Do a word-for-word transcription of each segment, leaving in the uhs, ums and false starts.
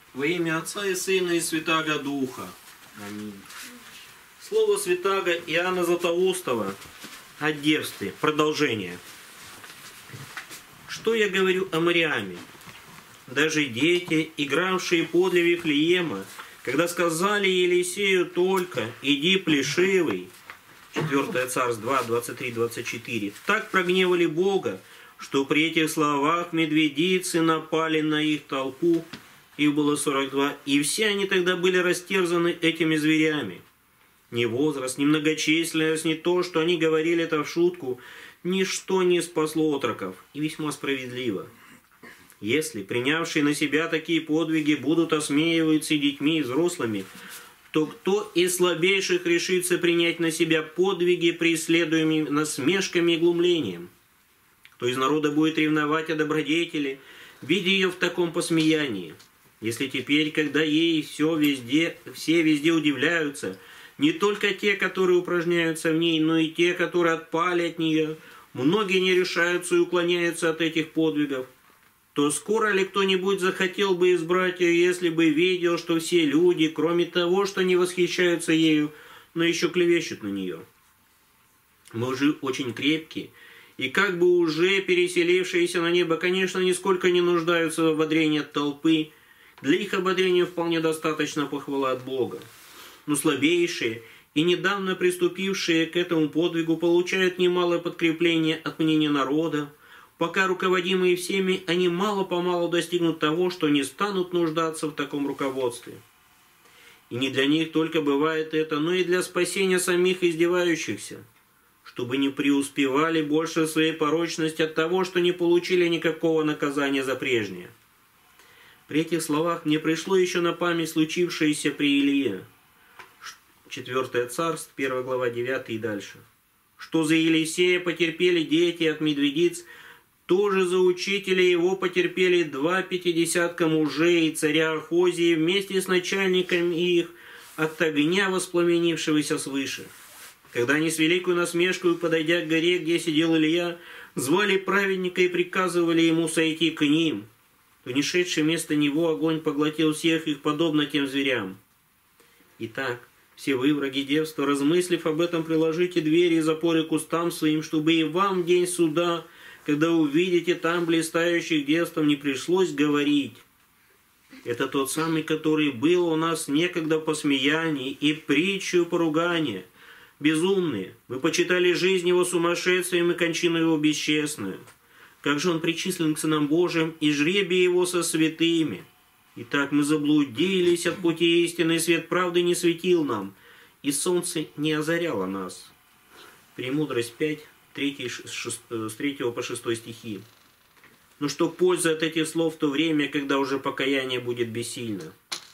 Во имя Отца и Сына и Святаго Духа. Аминь. Слово Святаго Иоанна Златоустова о девстве. Продолжение. Что я говорю о Мариаме? Даже дети, игравшие подле Вифлеема, когда сказали Елисею только «иди, плешивый», четвёртое Царств два, двадцать три двадцать четыре, так прогневали Бога, что при этих словах медведицы напали на их толпу, их было сорок два, и все они тогда были растерзаны этими зверями. Ни возраст, ни многочисленность, ни то, что они говорили это в шутку, ничто не спасло отроков, и весьма справедливо. Если принявшие на себя такие подвиги будут осмеиваться и детьми, и взрослыми, то кто из слабейших решится принять на себя подвиги, преследуемые насмешками и глумлением? Кто из народа будет ревновать о добродетели, видя ее в таком посмеянии? Если теперь, когда ей все везде, все везде удивляются, не только те, которые упражняются в ней, но и те, которые отпали от нее, многие не решаются и уклоняются от этих подвигов, то скоро ли кто-нибудь захотел бы избрать ее, если бы видел, что все люди, кроме того, что не восхищаются ею, но еще клевещут на нее? Мужи очень крепкие, и как бы уже переселившиеся на небо, конечно, нисколько не нуждаются в ободрении от толпы. Для их ободрения вполне достаточно похвала от Бога. Но слабейшие и недавно приступившие к этому подвигу получают немалое подкрепление от мнения народа. Пока руководимые всеми, они мало-помалу достигнут того, что не станут нуждаться в таком руководстве. И не для них только бывает это, но и для спасения самих издевающихся, чтобы не преуспевали больше в своей порочности от того, что не получили никакого наказания за прежнее. При этих словах мне пришло еще на память случившееся при Илие. четвёртое Царств, первая глава, девятая и дальше. Что за Елисея потерпели дети от медведиц, тоже за учителя его потерпели два пятидесятка мужей и царя Ахозии вместе с начальниками их от огня воспламенившегося свыше. Когда они с великою насмешкой, подойдя к горе, где сидел Илия, звали праведника и приказывали ему сойти к ним, то не шедший вместо него огонь поглотил всех их, подобно тем зверям. Итак, все вы, враги девства, размыслив об этом, приложите двери и запоры к устам своим, чтобы и вам в день суда, когда увидите там блистающих девством, не пришлось говорить: это тот самый, который был у нас некогда посмеяние и притчу поругания. Безумные, вы почитали жизнь его сумасшествием и кончину его бесчестную. Как же он причислен к сынам Божьим и жребий его со святыми? Итак, мы заблудились от пути истины, и свет правды не светил нам, и солнце не озаряло нас. Премудрость пять, с третьего по шестой стихи. Но что польза от этих слов в то время, когда уже покаяние будет бессильно?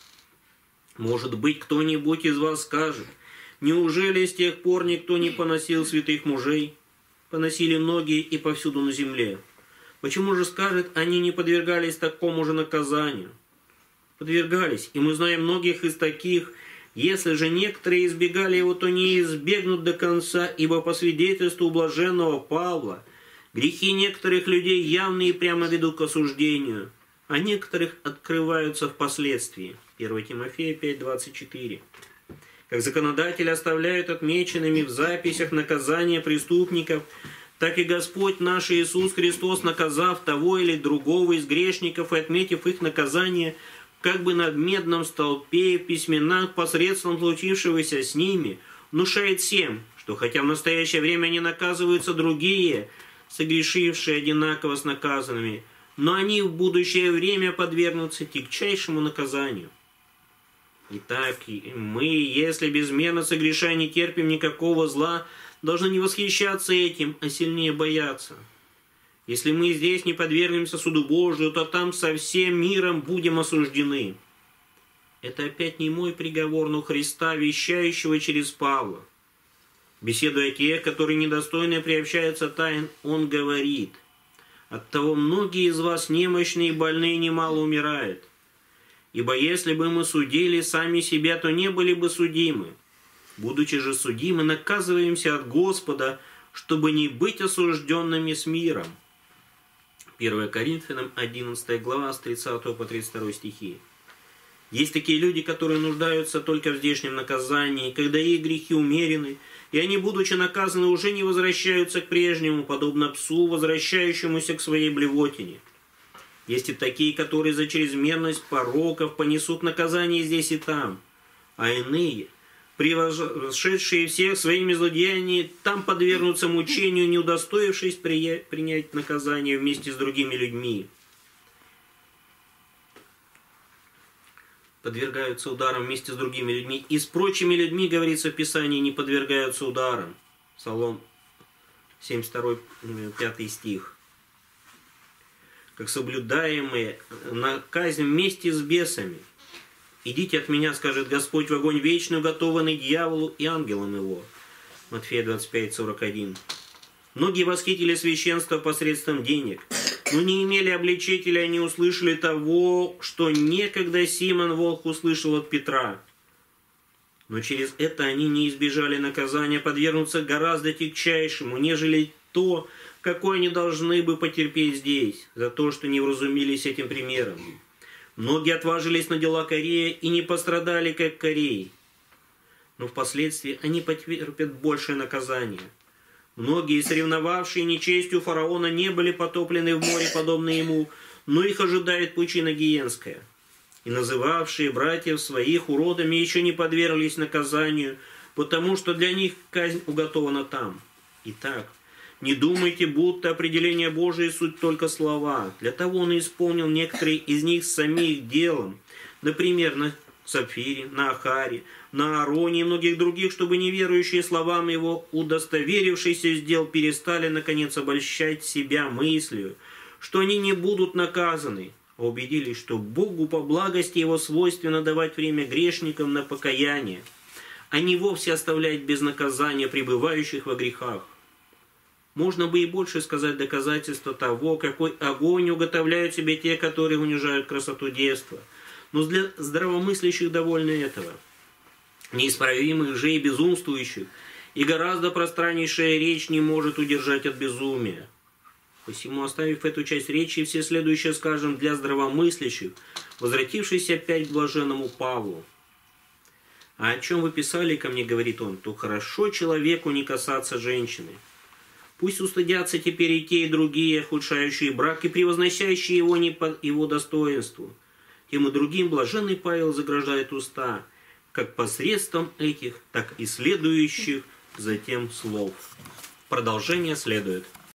Может быть, кто-нибудь из вас скажет: неужели с тех пор никто не поносил святых мужей? Поносили многие и повсюду на земле. Почему же, скажет, они не подвергались такому же наказанию? Подвергались, и мы знаем многих из таких. Если же некоторые избегали его, то не избегнут до конца, ибо по свидетельству блаженного Павла грехи некоторых людей явно и прямо ведут к осуждению, а некоторых открываются впоследствии. первое Тимофея пять, двадцать четыре. Как законодатель оставляет отмеченными в записях наказания преступников, так и Господь наш Иисус Христос, наказав того или другого из грешников и отметив их наказание, как бы на медном столпе в письменах посредством случившегося с ними, внушает всем, что хотя в настоящее время не наказываются другие, согрешившие одинаково с наказанными, но они в будущее время подвергнутся тягчайшему наказанию. Итак, мы, если безмерно согрешая не терпим никакого зла, должны не восхищаться этим, а сильнее бояться. Если мы здесь не подвергнемся суду Божию, то там со всем миром будем осуждены. Это опять не мой приговор, но Христа, вещающего через Павла. Беседуя о тех, которые недостойны приобщаются тайн, он говорит: оттого многие из вас немощные и больные немало умирают. Ибо если бы мы судили сами себя, то не были бы судимы. Будучи же судимы, наказываемся от Господа, чтобы не быть осужденными с миром. первое Коринфянам одиннадцатая глава с тридцатого по тридцать второй стихи. Есть такие люди, которые нуждаются только в здешнем наказании, когда их грехи умерены, и они, будучи наказаны, уже не возвращаются к прежнему, подобно псу, возвращающемуся к своей блевотине. Есть и такие, которые за чрезмерность пороков понесут наказание здесь и там, а иные, превзошедшие всех своими злодеяниями, там подвергнутся мучению, не удостоившись принять наказание вместе с другими людьми. Подвергаются ударам вместе с другими людьми. И с прочими людьми, говорится в Писании, не подвергаются ударам. Псалом семьдесят два, пятый стих. Как соблюдаемые на казнь вместе с бесами. «Идите от меня, скажет Господь, в огонь вечный, уготованный дьяволу и ангелам его». Матфея двадцать пять, сорок один. Многие восхитили священство посредством денег, но не имели обличителя, они услышали того, что некогда Симон Волк услышал от Петра. Но через это они не избежали наказания, подвергнуться гораздо тягчайшему, нежели то, какое они должны бы потерпеть здесь, за то, что не вразумились этим примером. Многие отважились на дела Корея и не пострадали, как Корей, но впоследствии они потерпят большее наказание. Многие, соревновавшие нечестью фараона, не были потоплены в море, подобно ему, но их ожидает пучина гиенская. И называвшие братьев своих уродами еще не подверглись наказанию, потому что для них казнь уготована там. Итак, не думайте, будто определение Божие суть только слова. Для того он и исполнил некоторые из них самих делом, например, на Сапфире, на Ахаре, на Аароне и многих других, чтобы неверующие словам его, удостоверившиеся из дел, перестали, наконец, обольщать себя мыслью, что они не будут наказаны, а убедились, что Богу по благости его свойственно давать время грешникам на покаяние, а не вовсе оставлять без наказания пребывающих во грехах. Можно бы и больше сказать доказательства того, какой огонь уготовляют себе те, которые унижают красоту девства. Но для здравомыслящих довольно этого. Неисправимых же и безумствующих, и гораздо пространнейшая речь не может удержать от безумия. Посему, оставив эту часть речи, все следующее скажем для здравомыслящих, возвратившись опять к блаженному Павлу. «А о чем вы писали ко мне, — говорит он, — то хорошо человеку не касаться женщины. Пусть устыдятся теперь и те, и другие, ухудшающие брак и превозносящие его не по его достоинству. Тем и другим блаженный Павел заграждает уста, как посредством этих, так и следующих затем слов». Продолжение следует.